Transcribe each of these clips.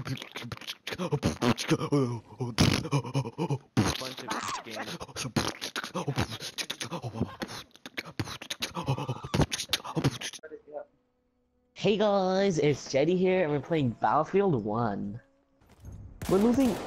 Bunch of scams. Hey guys, it's Jetty here, and we're playing Battlefield 1. We're losing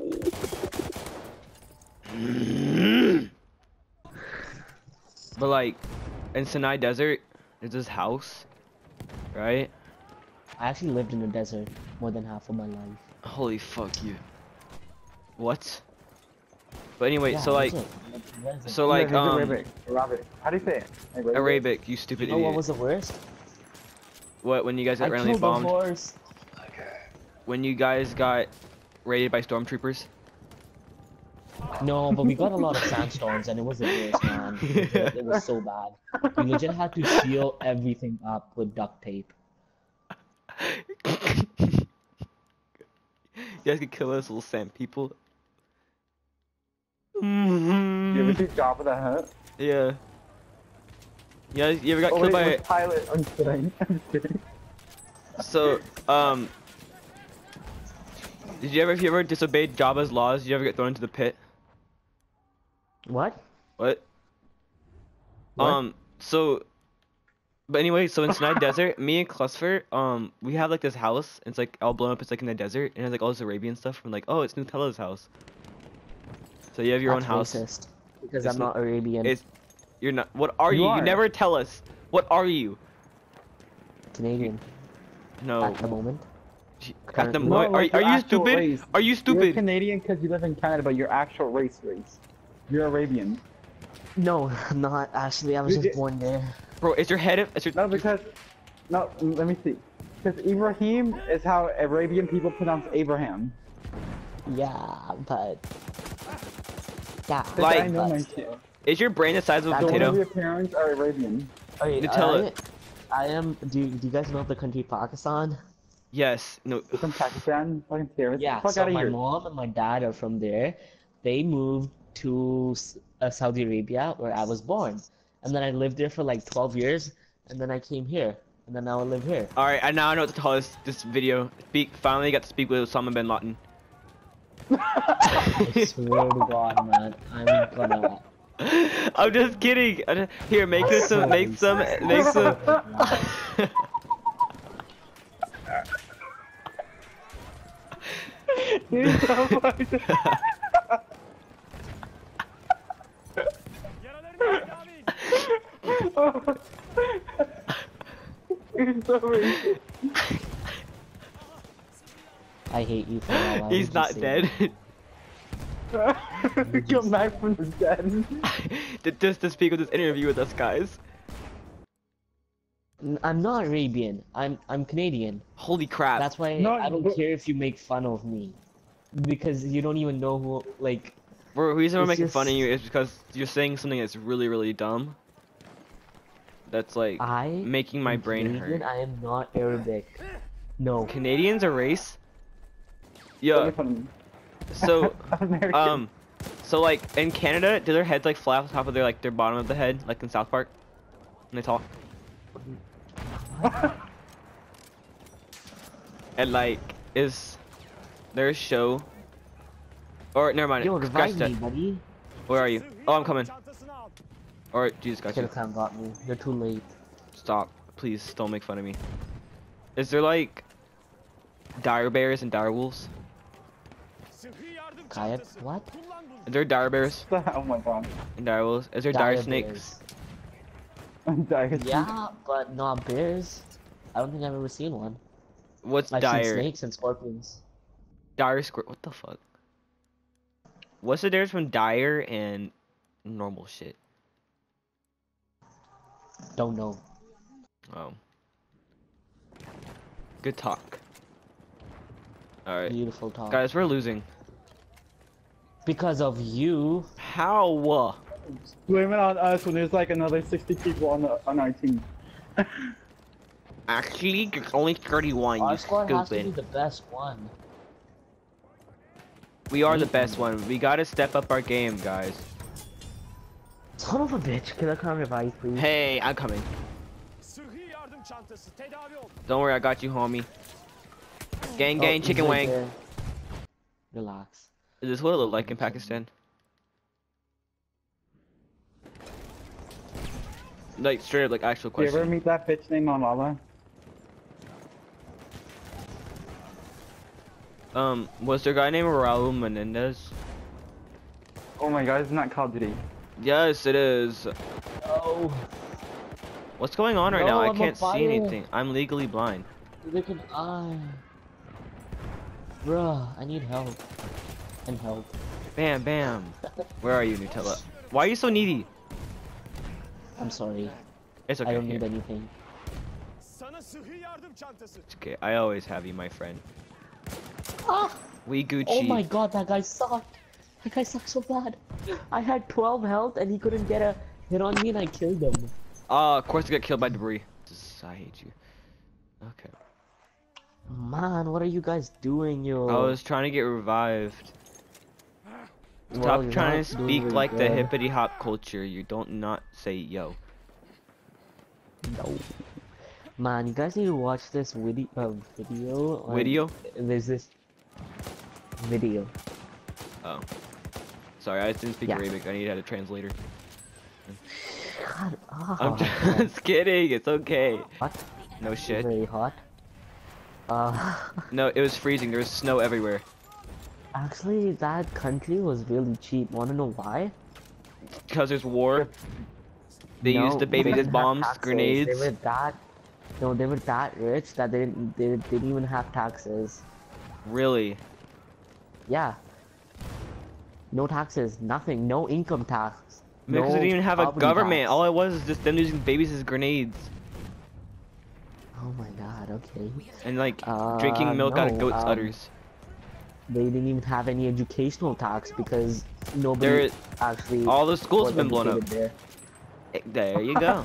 But like, in Sinai Desert, there's this house, right? I actually lived in the desert more than half of my life. Holy fuck you. What? But anyway, Yeah, so like, desert. so like, Arabic. How do you say it? Arabic, you stupid You know idiot. what was the worst? What, when you guys got I randomly killed the bombed? horse. When you guys got raided by stormtroopers? No, but we got a lot of sandstorms, and it was the worst, man. It was so bad. We legit had to seal everything up with duct tape. You guys could kill us little sand people. You ever see Jabba the Hutt? Yeah. Yeah, you ever got killed by it was Pilot. I'm kidding. I'm kidding. So, if you ever disobeyed Jabba's laws, did you ever get thrown into the pit? What? What? What? But anyway, so in Sinai Desert, me and Cluster, we have like this house, and it's like all blown up, it's like in the desert, and it has like all this Arabian stuff, and like, oh, it's Nutella's house. So you have your own house. Racist, because It's I'm not Arabian. You're not, what are you? You never tell us. What are you? Canadian No. at the moment. At the No, moment, like are your you actual stupid? race. Are you You're stupid? Canadian because you live in Canada, but your actual race. You're Arabian. No, I'm not actually. I was You just did- born there. Bro, is your head, No, let me see. Because Ibrahim is how Arabian people pronounce Abraham. Yeah, but yeah. Like- I know but- my shit. is your brain the size of a That's So one of potato? your parents are Arabian. Okay, Nutella. I am. Do you guys know the country Pakistan? Yes. No. You're from Pakistan, fucking terrorist. Yeah. Get the fuck So out of my here. mom and my dad are from there. They moved to Saudi Arabia, where I was born, and then I lived there for like 12 years, and then I came here, and then now I live here. All right, I now know what to call this video. Finally got to speak with Osama bin Laden. I swear to God, man, I'm gonna. I'm just kidding. Here, make some. You're so funny. You're so racist. I hate you for all. I He's would not just say dead. Come back from the dead. Just to speak with this interview with us guys. I'm not Arabian. I'm Canadian. Holy crap. That's why No, I don't but- care if you make fun of me, because you don't even know who. Like, The reason we're it's making just- fun of you is because you're saying something that's really, really dumb. That's like I making my am brain Canadian, hurt. I am not Arabic. No. Canadians a race? Don't Yeah. make fun of me. So American. so like in Canada, do their heads like fly off the top of their bottom of the head, like in South Park, when they talk? And like, is there a show? Or never mind. Yo, Scratch revive that. me, buddy. Where are you? Oh, I'm coming. Or Jesus, got Should you. have come got me. You're too late. Stop, please. Don't make fun of me. Is there like dire bears and dire wolves? Kayat, what? Is there dire bears Oh my god. and dire wolves? Is there dire Dire snakes? bears. I'm dying. Yeah, but not bears. I don't think I've ever seen one. What's I've seen dire? snakes and scorpions. Dire squirt. What the fuck? What's the difference from dire and normal shit? Don't know. Oh. Good talk. Alright. Beautiful talk. Guys, we're losing. Because of you. How? Blame it on us when there's like another 60 people on our team. Actually, there's only 31, Our you squad has to be stupid. the best one. We are the best one. We gotta step up our game, guys. Son of a bitch, can I come revive, please? Hey, I'm coming. Sıhhi yardım çantası tedavi ol. Don't worry, I got you, homie. Gang, Oh, gang, he's chicken right wang. there. Relax. Is this what it looked like in Pakistan? Like straight up, like actual Do you ever question. meet that bitch named Malala? Was there a guy named Raul Menendez? Oh my god, isn't that Call of Duty? Yes, it is. Oh, What's going on right No, now? I I'm on can't see fire. anything. I'm legally blind. look at Bruh, I need help. And help. Bam, bam. Where are you, Nutella? Why are you so needy? I'm sorry. It's okay. I don't Here. need anything. It's okay. I always have you, my friend. Ah! We Gucci. Oh my god, that guy sucked. That guy sucked so bad. I had 12 health and he couldn't get a hit on me and I killed him. Of course I got killed by debris. I hate you. Okay. Man, what are you guys doing, yo? I was trying to get revived. Well, Stop you're trying not to doing speak really like the good. hippity hop culture. You don't not say yo. No. Man, you guys need to watch this video. Like, Video? There's this video. Oh. Sorry, I didn't speak Yeah. Arabic. I needed a translator. God, I'm just kidding. It's okay. What? No shit. Very hot. No, it was freezing. There was snow everywhere. Actually, that country was really cheap. Wanna know why? Because there's war. They No, used the babies they as didn't have bombs, taxes. grenades. They were that rich that they didn't even have taxes. Really? Yeah. No taxes, nothing, no income tax. Because they didn't even have a property government. tax. All it was is just them using babies as grenades. Oh my god, okay. And like drinking milk out of no, goat's udders. They didn't even have any educational tax because nobody There, actually all the schools was have been blown up. educated there. There you go.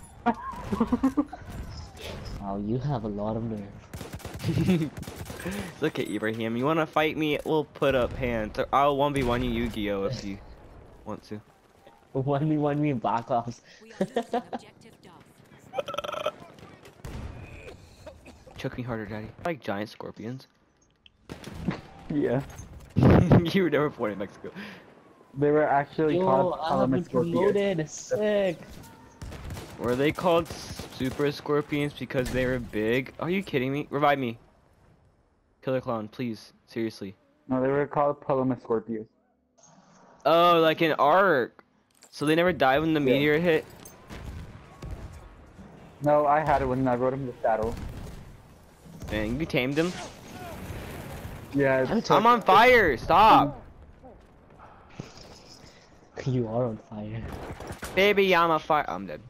Wow, you have a lot of nerve. It's okay, Ibrahim. You wanna fight me? We'll put up hands. Or I'll 1v1 you Yu-Gi-Oh if you want to. 1v1 me in Black Ops. Choke me harder, daddy. Like giant scorpions. Yeah. You were never born in Mexico. They were actually Yo, called I have been Scorpions. promoted. Sick. Were they called super scorpions because they were big? Are you kidding me? Revive me. Killer Clown, please. Seriously. No, they were called Paloma Scorpions. Oh, like an arc. So they never died when the Yeah. meteor hit? No, I had it when I rode him the saddle. Dang, you tamed them? Yeah, I'm on fire! Stop! You are on fire. Baby, I'm on fire. I'm dead.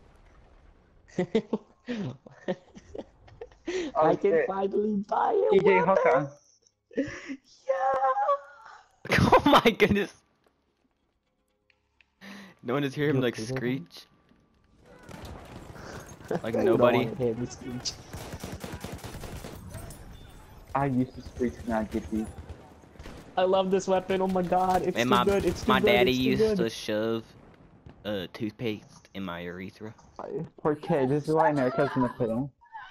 I can shit. finally buy a TJ weapon. Hooker. Yeah. Oh my goodness. No one just hear him You like okay with him? screech. Like You don't nobody. wanna hear me screech. I used to screech when I get these. I love this weapon. Oh my god, it's And too my good. It's too my good. daddy it's too used good. to shove toothpaste in my urethra. Poor kid, this is why America's in the film.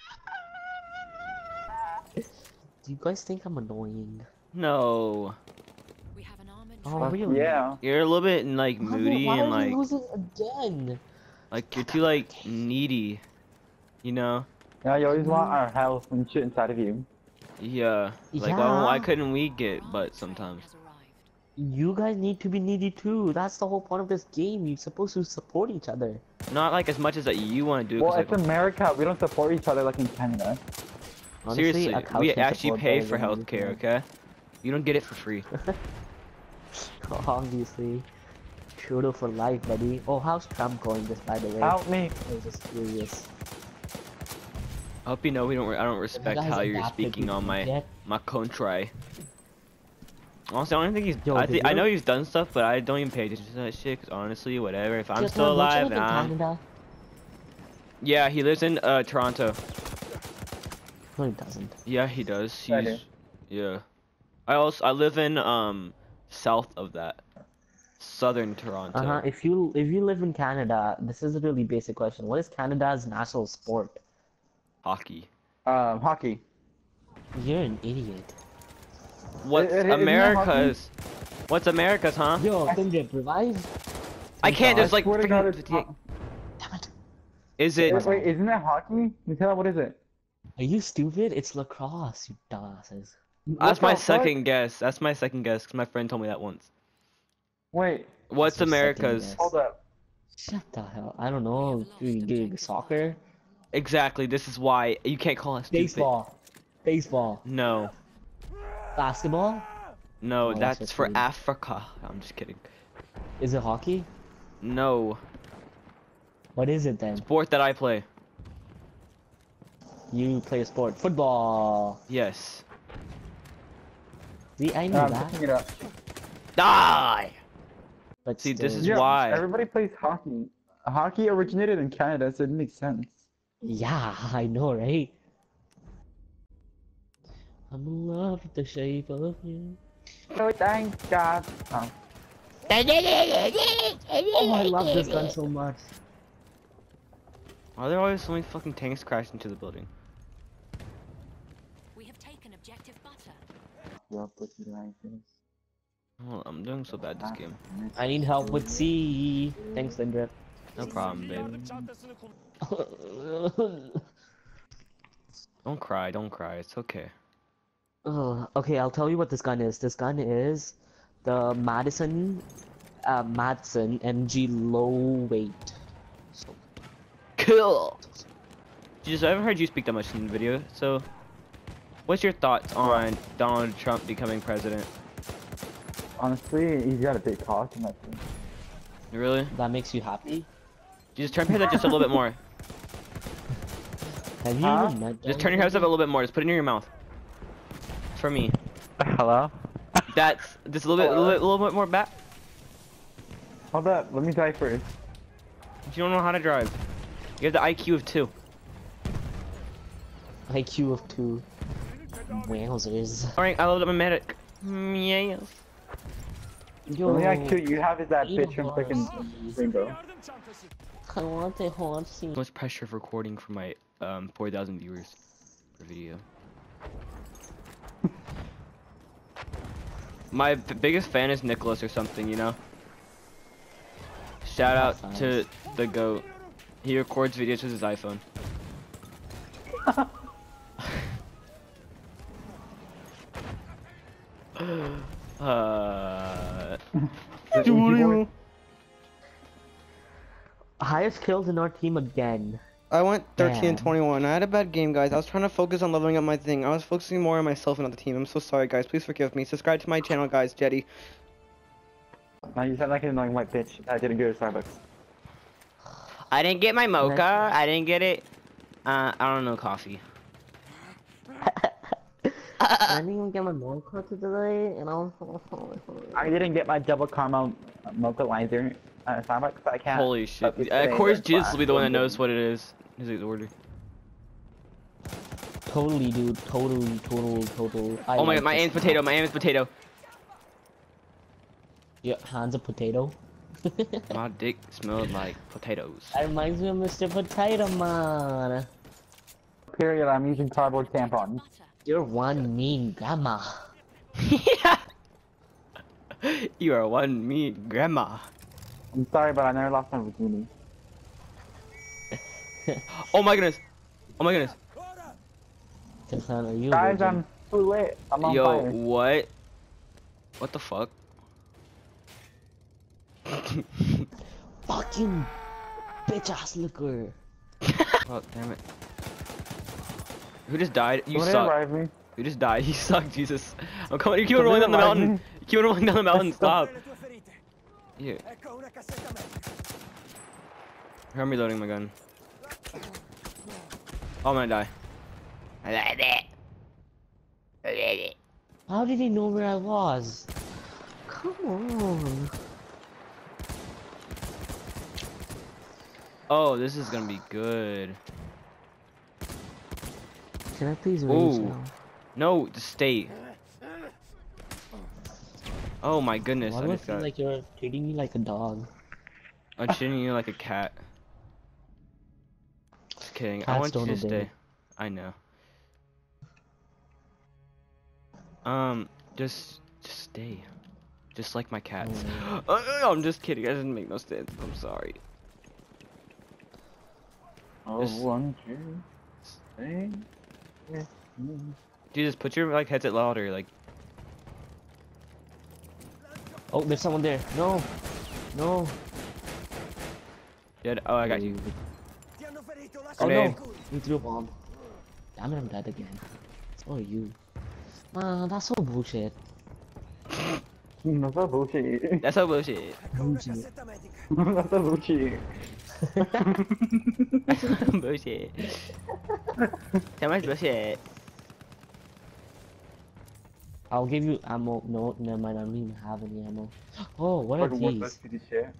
Do you guys think I'm annoying? No. We have an armored Oh, Fuck really? yeah. You're a little bit like moody Why and are we like losing again? you're too like needy. You know? Yeah, you always want our health and shit inside of you. Yeah. Like Yeah. why couldn't we get butt sometimes? has arrived. You guys need to be needy too. That's the whole point of this game. You're supposed to support each other. Not like as much as that you want to do. Well, 'Cause, it's like, America. We don't support each other like in Canada. Honestly, seriously, a couch we can actually support pay better for than healthcare, anything okay? You don't get it for free. else. Obviously. Trudeau for life, buddy. Oh, how's Trump going just by the way? Help me. I was just curious. I hope you know I don't respect guys how you're adapted speaking to on my forget? country. Honestly, I don't think he's. Yo, I did I you- know he's done stuff, but I don't even pay attention to that shit. Cause honestly, whatever. If I'm Just still don't you alive, live in and I'm. Canada? Yeah, he lives in Toronto. No, he doesn't. Yeah, he does. I do. He's. Yeah. I live in south of that, southern Toronto. If you live in Canada, this is a really basic question. What is Canada's national sport? Hockey. Hockey. You're an idiot. What's Isn't that America's? What's America's, huh? Yo, Tindrip, revive. I can't. There's like swear to God, freaking it's 58. ho- Damn it. Is it? Wait, isn't that hockey? Nutella, what is it? Are you stupid? It's lacrosse, you dumbasses. That's What my the fuck? second guess. That's my second guess. Cause my friend told me that once. Wait, What's That's your second America's? guess. hold up. Shut the hell. I don't know. Soccer? Exactly. This is why you can't call us stupid. Baseball. Baseball. No. Basketball? No, Oh, that's that's your for team. Africa. I'm just kidding. Is it hockey? No. What is it then? Sport that I play. You play a sport. Football. Yes. See, I knew I'm that. picking it up. Die! But See, this still. is Yeah, why. everybody plays hockey. Hockey originated in Canada, so it makes sense. Yeah, I know, right? I'm in love with the shape of you. Oh, thank God. Oh. Oh, I love this gun so much. Why are there always so many fucking tanks crashing into the building? We have taken objective butter. Oh, I'm doing so bad this game. I need help with C. Thanks, Lindrip. No problem, babe. Don't cry, don't cry. It's okay. Okay, I'll tell you what this gun is. This gun is the Madison MG low weight. So, Cool. I haven't heard you speak that much in the video. So, what's your thoughts on Donald Trump becoming president? Honestly, he's got a big cock in that thing. Really? that makes you happy? Just turn your head up just a little bit more. Have you Huh? even met Just turn your head up a little bit more. Just put it in your mouth. It's for me. Hello? That's just a little bit more back. Hold up, let me die first. You don't know how to drive. You have the IQ of 2. IQ of 2. Wowzers. Alright, I leveled up my medic. Yes. The Yo, only IQ you have is that eat bitch a from horse. freaking Rainbow. I want a horse. Much pressure of recording for my 4,000 viewers per video. My biggest fan is Nicholas or something, you know? Shout out to the GOAT. He records videos with his iPhone. Highest kills in our team again. I went 13 and Damn. 21. I had a bad game, guys. I was trying to focus on leveling up my thing. I was focusing more on myself and not the team. I'm so sorry, guys. Please forgive me. Subscribe to my channel, guys. Jetty. Now you sound like an annoying white bitch. I didn't go to Starbucks. I didn't get my mocha. I didn't get it. I don't know coffee. I didn't even get my mocha today, and I was I didn't get my double caramel mocha laser at Starbucks, but I can't. Holy shit. but it's Of today, course, that's Jesus why. will be the one that knows what it is. He's like the order. Totally, dude. Totally. I Oh my like god, my this aim's now. potato. My aim is potato. Your hands a potato. My dick smelled like potatoes. That reminds me of Mr. Potato Man. Period, I'm using cardboard tampons. Butter. You're one mean grandma. Yeah. You are one mean grandma. I'm sorry, but I never lost my bikini. Oh my goodness. Oh my goodness. Tiffan, are you a Guys, virgin? I'm too lit. I'm on Yo, fire. what? What the fuck? Fucking bitch ass liquor. Oh, damn it. Who just died? You Somebody suck. revive me. Who just died? You suck, Jesus. I'm coming. You keep on rolling Somebody down the revive mountain. me. You keep on rolling down the mountain. Stop. Yeah. I'm reloading my gun. Oh, I'm gonna die. How did he know where I was? Come on. Oh, this is gonna be good. Can I please raise Ooh. now? No, just stay. Oh my goodness, Why I do I just feel got. like you're treating me like a dog? I'm treating you like a cat. Just kidding. I Cats want you don't to obey. stay. I know. Just stay. Just like my cats. Oh. I'm just kidding. That doesn't make no sense. I'm sorry. Oh, Just- 1, 2, 3. Dude, just put your like headset louder. Like, Oh, there's someone there. No. No. yeah. Oh, I got you. Oh Grenade. no. You threw a bomb. Damn it, I'm dead again. So are you. Man, that's so bullshit. That's not bullshit. That's so bullshit. Bullshit. That's not bullshit. Bullshit. So much bullshit. I'll give you ammo. No, never mind. I don't even have any ammo. Oh, what are Fucking worthless these? piece of shit.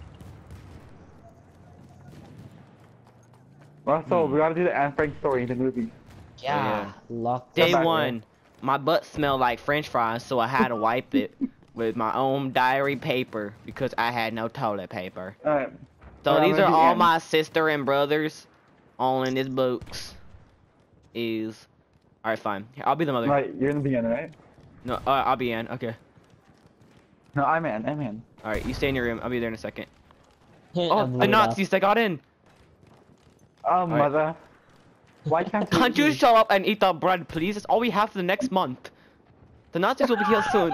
Well, so we gotta do the Anne Frank story in the movie. Yeah, locked. Day back, one, my butt smelled like French fries, so I had to wipe it with my own diary paper because I had no toilet paper. Alright. So Alright, I'm these are gonna do all Anne. my sister and brothers. All in this books is. Alright, fine. Here, I'll be the mother. Right, you're in the beginning, right? No, I'll be Ann. Okay. No, I'm Anne. Alright, you stay in your room. I'll be there in a second. I'm Oh, loaded the up. Nazis! They got in. Oh, mother. Why can't you? Can't you show up and eat the bread, please? That's all we have for the next month. The Nazis will be here soon.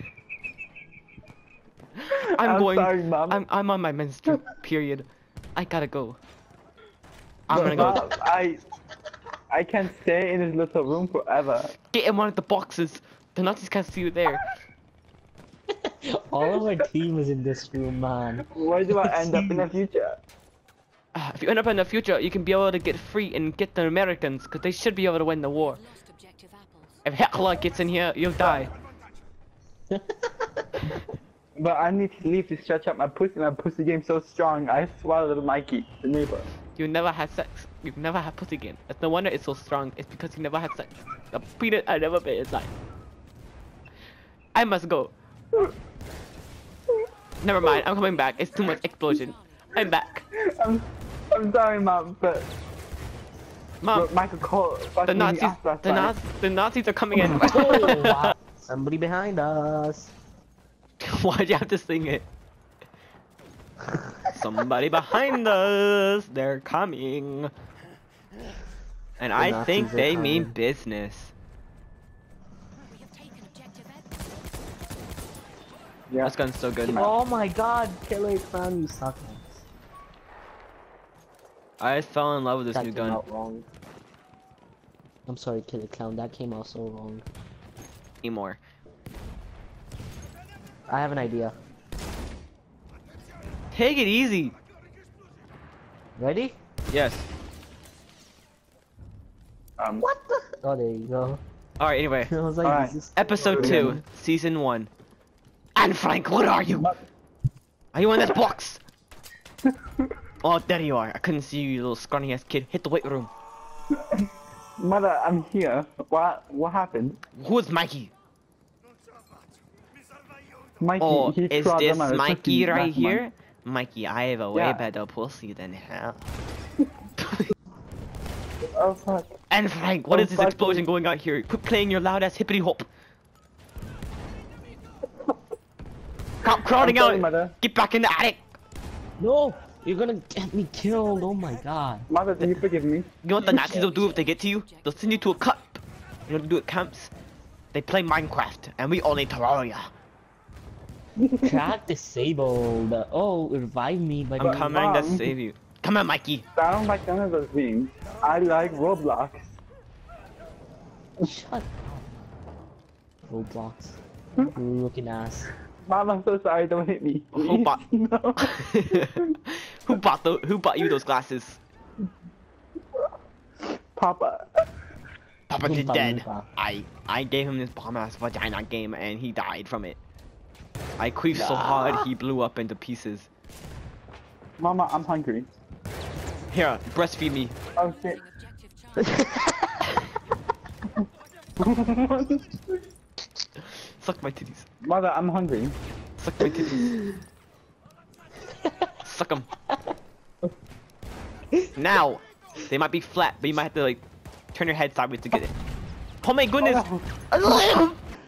I'm going. Sorry, Mom. I'm on my menstrual period. I gotta go. I'm gonna go. Mom, I can't stay in this little room forever. Get in one of the boxes. The Nazis can't see you there. All of our team is in this room, man. Where do I end up in the future? If you end up in the future, you can be able to get free and get the Americans, because they should be able to win the war. Lost objective apples. If Hitler gets in here, you'll die. But I need to leave to stretch out my pussy. My pussy game's so strong. I swallowed Mikey, the neighbor. You never had sex. You've never had pussy again. That's no wonder it's so strong. It's because you never had sex. The peanut I never been inside. I must go. Never mind. I'm coming back. It's too much explosion. I'm back. I'm sorry, Mom, but Mom, Michael Cole. the Nazis. The Nazis are coming in. Oh, wow. Somebody behind us. Why'd you have to sing it? Somebody behind us. They're coming. And I Nazis think are they mean coming. business. We have taken objective apples. Yeah. This gun's so good. Oh my god, Killer Clown, you suck. I fell in love with this That new came gun. out wrong. I'm sorry, Killer Clown, that came out so wrong. Anymore. I have an idea. Take it easy. Ready? Yes. What the? Oh, there you go. All right. Anyway, I was like, Alright. this is... episode 2, season 1. And Frank, what are you? Are you in this box? Oh, there you are. I couldn't see you, you little scrawny ass kid. Hit the weight room. Mother, I'm here. What happened? Who's Mikey? Mikey, Oh, he is crawled this on my Mikey pussy right last here? month. Mikey, I have a way Yeah. better pussy than hell. Oh fuck. And Frank, what Oh, is this fuck explosion you. going on here? Quit playing your loud ass hippity hop. Stop crowding I'm sorry, out. Mother. Get back in the attic. No! You're gonna get me killed, oh my god. Mother, do you forgive me? You know what the Nazis will do if they get to you? They'll send you to a camp. You know what they do at camps? They play Minecraft, and we only Terraria. Crack disabled. Oh, revive me, but I'm coming to Mom. save you. Come on, Mikey. I don't like none of those things. I like Roblox. Shut up. Roblox. Looking ass. Mom, I'm so sorry. Don't hit me. Who please. bought? No. Who bought you those glasses? Papa. Papa is Oompa dead. loompa. I gave him this bomb ass vagina game, and he died from it. I queefed so hard he blew up into pieces. Mama, I'm hungry. Here, breastfeed me. Oh shit. Objective Charlie. Suck my titties. Mother, I'm hungry. Suck my titties. Suck them. Now, they might be flat, but you might have to like turn your head sideways to get it. Oh my goodness! Oh.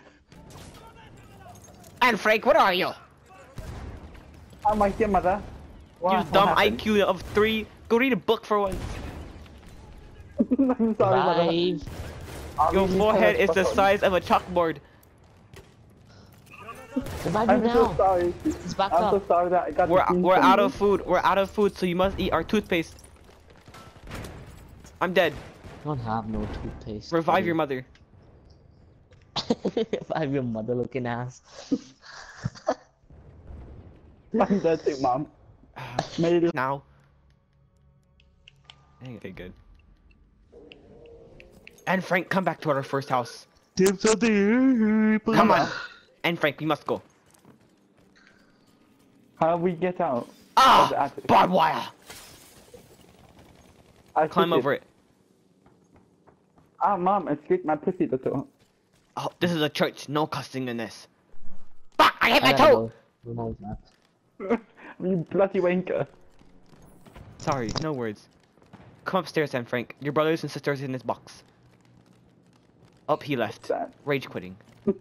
And Frank, what are you? I'm like your mother. You dumb IQ of 3. Go read a book for once. I'm sorry, mother. Revive. Your forehead is the size of a chalkboard. Revive him I'm so now. sorry. He's back I'm so up. sorry that I got We're the team out from of food. We're out of food, so you must eat our toothpaste. I'm dead. I don't have no toothpaste. Revive your mother. Revive your mother looking ass. you. I'm dead too, mom. Made it. Now. Okay, good. And Frank, come back to our first house. Come on. And Frank, we must go. How do we get out? of the Ah! attic? Barbed wire! I Climb took over it. Ah, mom, I skipped my pussy little. Oh, this is a church. No cussing in this. Fuck! I hit my gotta toe! go. Revive that. You bloody wanker. Sorry, no words. Come upstairs then, Frank. Your brothers and sisters in this box. Up, he left. Sad. Rage quitting.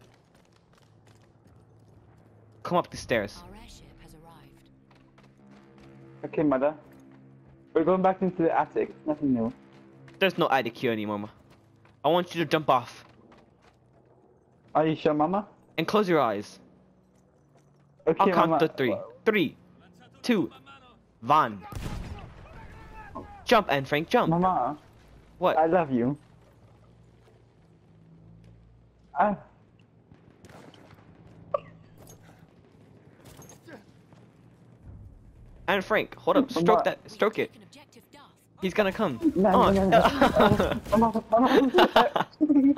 Come up the stairs. Our airship has arrived. Okay, mother. We're going back into the attic. Nothing new. There's no attic here anymore, Ma. I want you to jump off. Are you sure, mama? And close your eyes. Okay, I'll count mama. to 3. 3, 2, 1. Jump, and Frank, jump. Mama, What? I love you. Ah. And Frank, hold up. Stroke that. Stroke it. Taken objective Duff. He's gonna come. No, Oh. no, no. Mama, mama.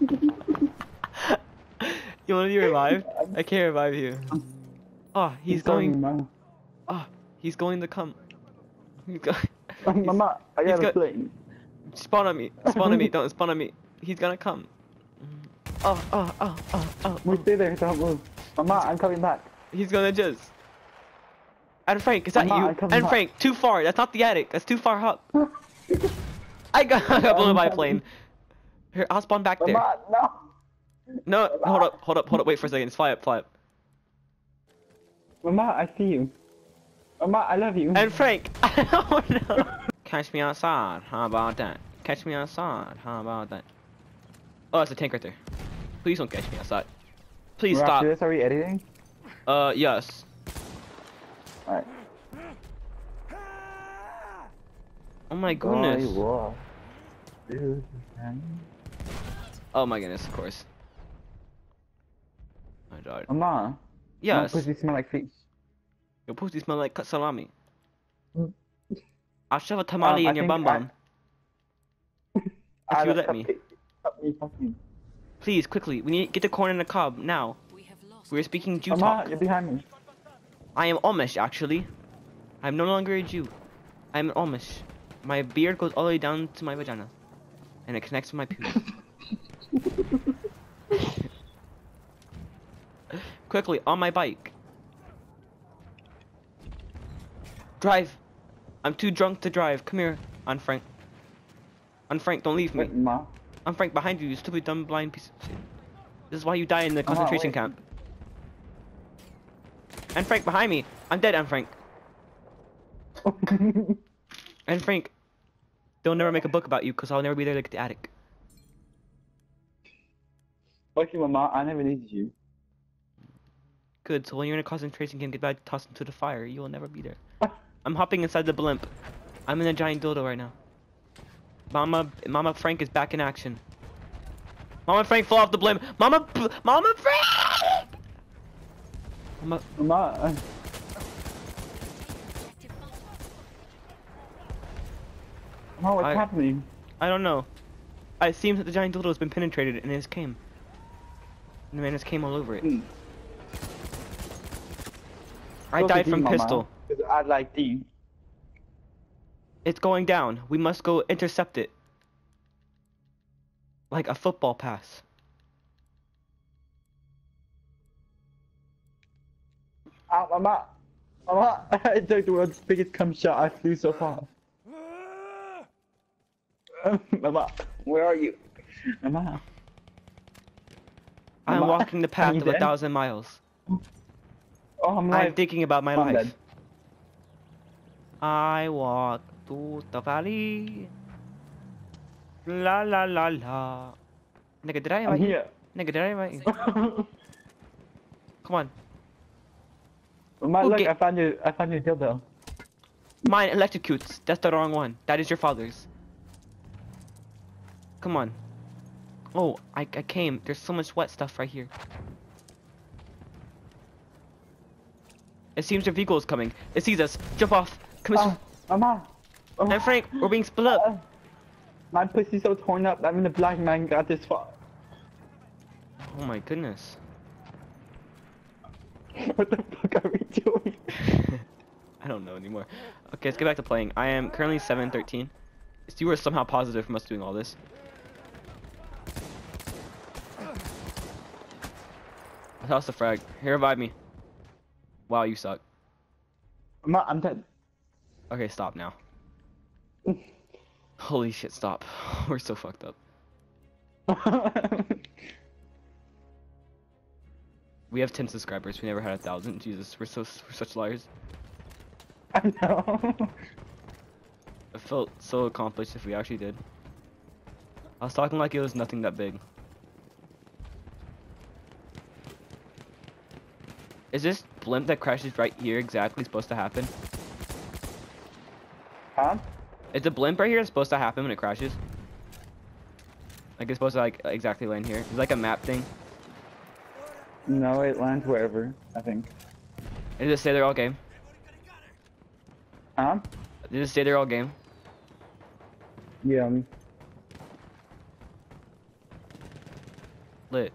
You wanna be revived? I can't revive you. Oh, he's going. Mama. Oh, he's going to come. He's going. Mama, I he's got a got- plane. Spawn on me. Spawn on me. Don't spawn on me. He's gonna come. Oh, oh, oh, oh, oh. We stay there, don't move. Mama, I'm coming back. He's gonna just. And Frank, is that Mama, you? I'm coming And back. Frank, too far. That's not the attic. That's too far up. I got blown by a plane. Here, I'll spawn back there. Mama, no. No, hold up, hold up, hold up. Wait for a second. Fly up, fly up. Mama, I see you. Mama, I love you. And Frank, oh no. Catch me outside. How about that? Catch me outside. How about that? Oh, it's a tank right there. Please don't catch me outside. Please We're stop. after this, are we editing? Yes. Alright. Oh my goodness. Oh, Oh my goodness, of course. My God. Mama, Yes. my pussy smell like fish. Your pussy smell like cut salami. Mm. I'll shove a tamale I in your think bum bum. If you let me. Fuck me. Please, quickly. We need to get the corn in the cob now. We have lost. We're speaking Jew Mama, talk. you're behind me. I am Amish, actually. I'm no longer a Jew. I'm an Amish. My beard goes all the way down to my vagina. And it connects to my pubes. Quickly, on my bike. Drive. I'm too drunk to drive. Come here, Aunt Frank. Aunt Frank, don't leave me. Wait, Ma. Aunt Frank, behind you, you stupid, dumb, blind piece of shit. This is why you die in the concentration wait. camp. Aunt Frank, behind me. I'm dead, Aunt Frank. Aunt Frank, they'll never make a book about you because I'll never be there like the attic. Okay, Mama, I never needed you. Good, so when you're in a concentration camp, get back tossed into the fire. You will never be there. I'm hopping inside the blimp. I'm in a giant dildo right now. Mama Frank is back in action. Mama Frank fell off the blimp. Mama Frank! Mama, Objective Butter. Mama, what's I- happening? I don't know. It seems that the giant dildo has been penetrated and it just came. And the man just came all over it. I Go to died D, from Mama, pistol. 'cause I like D. It's going down. We must go intercept it. Like a football pass. Mama, Mama, I took the world's biggest cum shot. I flew so far. Mama, where are you? Mama. I'm Mama, walking the are path you of dead? 1,000 miles. Oh, I'm I'm live. thinking about my I'm life. dead. I walk to the valley. La la la la. Nigga, did I I'm invite you? here. Nigga, did I invite you? Come on. Matt, Who look, ga- I found your dildo. Mine electrocutes. That's the wrong one. That is your father's. Come on. Oh, I came. There's so much wet stuff right here. It seems your vehicle is coming. It sees us. Jump off. Come on. Mama. Oh, And Frank, we're being split up. my pussy's so torn up. Even the black man got this far. Oh my goodness. What the fuck are we doing? I don't know anymore. Okay, let's get back to playing. I am currently 7-13. You were somehow positive from us doing all this. I tossed the frag. Here, revive me. Wow, you suck. Ma, I'm dead. Okay, stop now. Holy shit, stop. We're so fucked up. We have 10 subscribers. We never had 1,000. Jesus, we're such liars. I know. I felt so accomplished if we actually did. I was talking like it was nothing that big. Is this blimp that crashes right here exactly supposed to happen? Huh? Is the blimp right here supposed to happen when it crashes? Like it's supposed to like exactly land here? It's like a map thing. No, it lands wherever, I think. Did it say they're all game? Huh? Did it say they're all game? Yeah. Lit.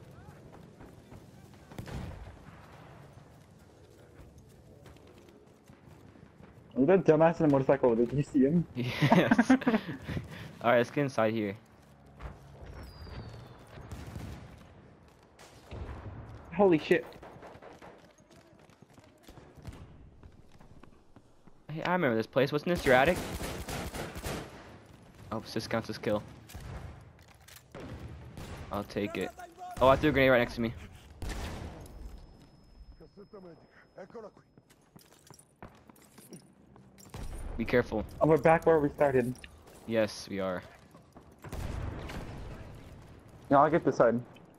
Look at that dumbass in a motorcycle. Did you see him? Yes. Alright, let's get inside here. Holy shit. Hey, I remember this place. Wasn't this your attic? Oh, this counts as kill. I'll take it. Oh, I threw a grenade right next to me. Be careful. Oh, we're back where we started. Yes, we are. No, I'll get this side.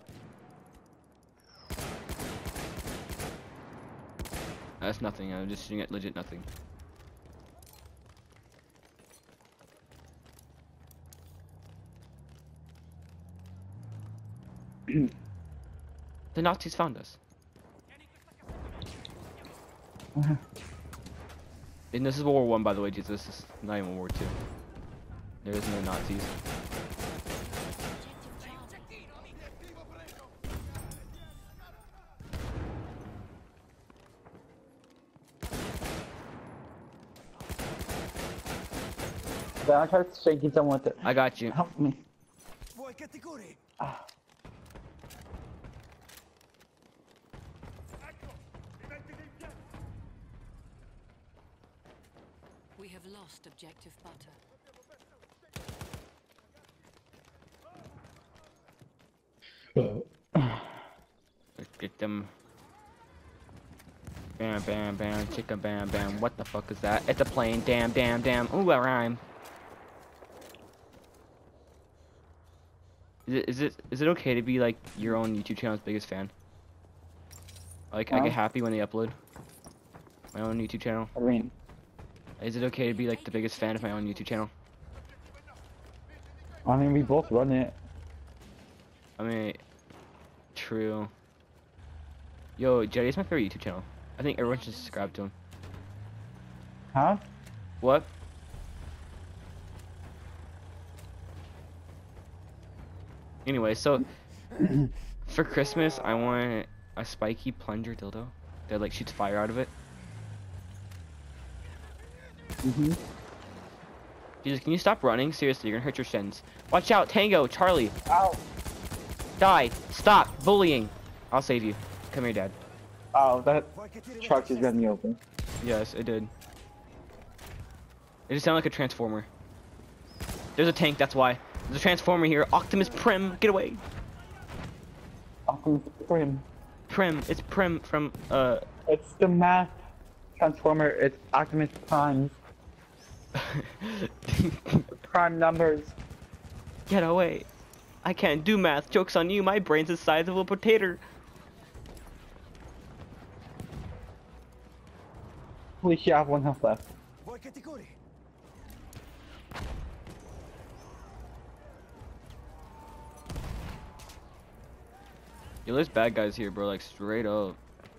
That's nothing. I'm just shooting at legit nothing. The Nazis found us. And this is World War One, by the way, Jesus. This is not even World War Two. There is no Nazis. Then I tried shaking someone with it. I got you. Help me. We have lost objective butter. Let's get them. Bam, bam, bam, chicka, bam, bam. What the fuck is that? It's a plane. Damn, damn, damn. Ooh, I rhyme. Is it okay to be like your own YouTube channel's biggest fan? Like I Huh? get happy when they upload my own YouTube channel. What do you mean? Is it okay to be like the biggest fan of my own YouTube channel? I mean, we both run it. I mean, true. Yo, Jetty is my favorite YouTube channel. I think everyone should subscribe to him. Huh? What? Anyway, so for Christmas, I want a spiky plunger dildo that like shoots fire out of it. Mhm. Jesus, can you stop running? Seriously, you're gonna hurt your shins. Watch out, Tango, Charlie, Ow! die! Stop bullying. I'll save you. Come here, Dad. Ow! That truck just ran me over. Yes, it did. It just sounded like a transformer. There's a tank, that's why. There's a transformer here. Optimus Prim, get away. Optimus Prime. Prim, it's Prim from It's the math transformer. It's Optimus Prime. Prime numbers. Get away. I can't do math. Joke's on you. My brain's the size of a potato. Holy shit, I have 1 health left. Yo, there's bad guys here, bro. Like, straight up.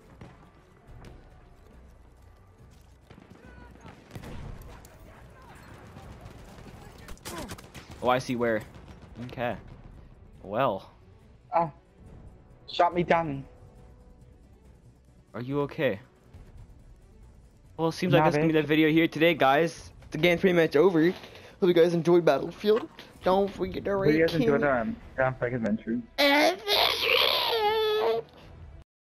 Oh, I see where. Okay. Well, Ah. Shot me down. are you okay? Well, it seems like that's gonna be Navi. the video here today, guys. The game's pretty much over. Hope you guys enjoyed Battlefield. Don't forget to Hope rate you guys enjoyed King. our Grand Prix adventure. And